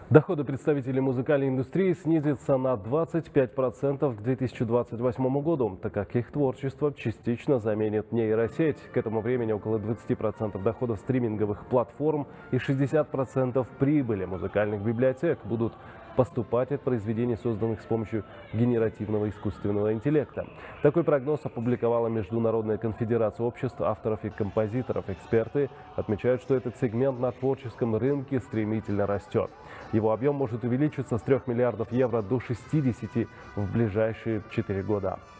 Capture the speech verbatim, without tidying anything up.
Доходы представителей музыкальной индустрии снизятся на двадцать пять процентов к две тысячи двадцать восьмому году, так как их творчество частично заменит нейросеть. К этому времени около двадцати процентов доходов стриминговых платформ и шестидесяти процентов прибыли музыкальных библиотек будут поступать от произведений, созданных с помощью генеративного искусственного интеллекта. Такой прогноз опубликовала Международная конфедерация обществ авторов и композиторов. Эксперты отмечают, что этот сегмент на творческом рынке стремительно растет. Его объем может увеличиться с трёх миллиардов евро до шестидесяти в ближайшие четыре года.